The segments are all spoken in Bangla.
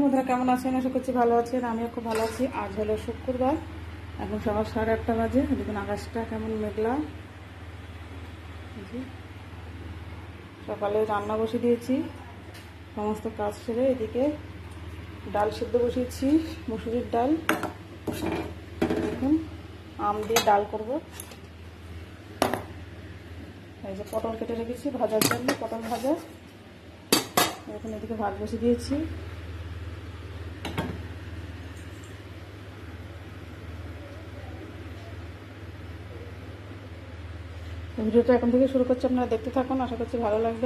বন্ধুরা, কেমন আছেন? আশা করছি ভালো আছেন। আমিও খুব ভালো আছি। আজ হলো শুক্রবার, এখন সকাল 8:30 বাজে। দেখুন আকাশটা কেমন মেঘলা। সকালে রান্না বসিয়ে দিয়েছি, সমস্ত কাজ সেরে। এদিকে ডাল সিদ্ধ বসিয়েছি, মুসুরির ডাল। দেখুন আম দিয়ে ডাল করব। এই যে পটল কেটে রেখেছি ভাজার জন্য, পটল ভাজা। এখন এদিকে ভাত বসিয়ে দিয়েছি। ভিডিওটা এখন থেকে শুরু করছি, আপনারা দেখতে থাকুন, আশা করছি ভালো লাগবে।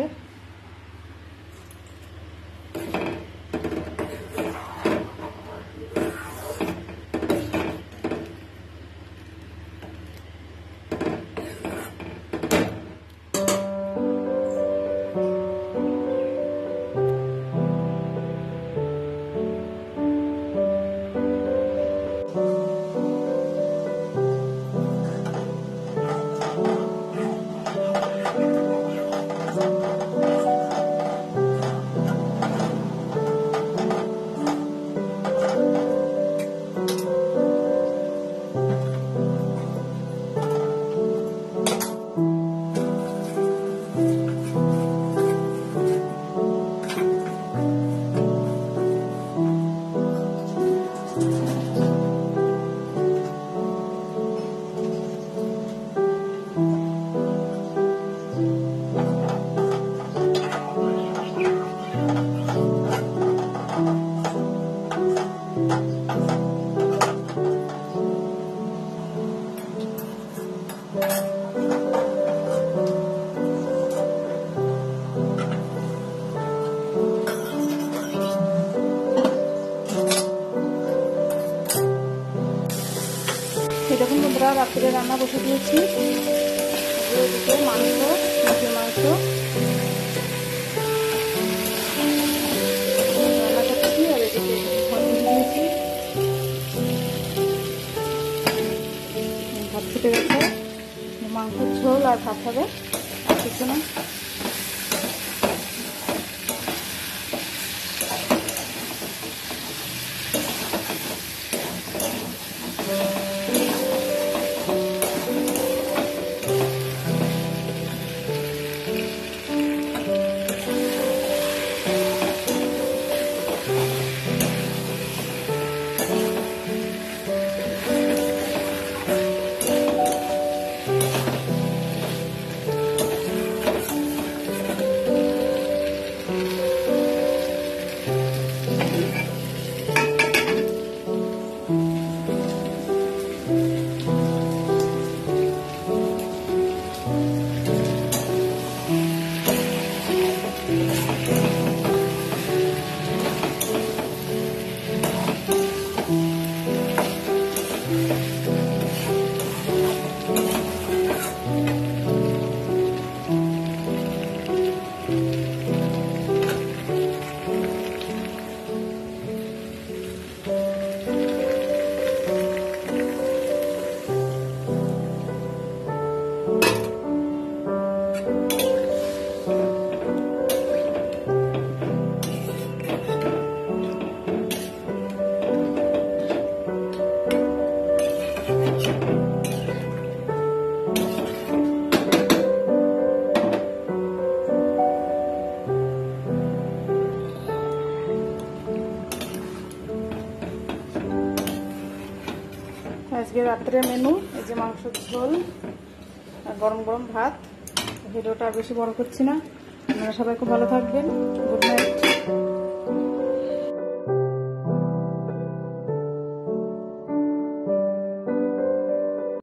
দেখুন বন্ধুরা, রাত্রে রান্না বসে দিয়েছি। এদিকে মাংস, মুরগির মাংস রান্না করতেছি, আর এদিকে হলুদ দিয়েছি। ভাত ফুটে গেছে, মাংসের ঝোল আর ভাত হবে, আর কিছু না। আজকে রাত্রে মেনু এই যে মাংসের ঝোল আর গরম গরম ভাত। ভিডিওটা বেশি বড় করছি না, আপনারা সবাই খুব ভালো থাকবেন। Good night.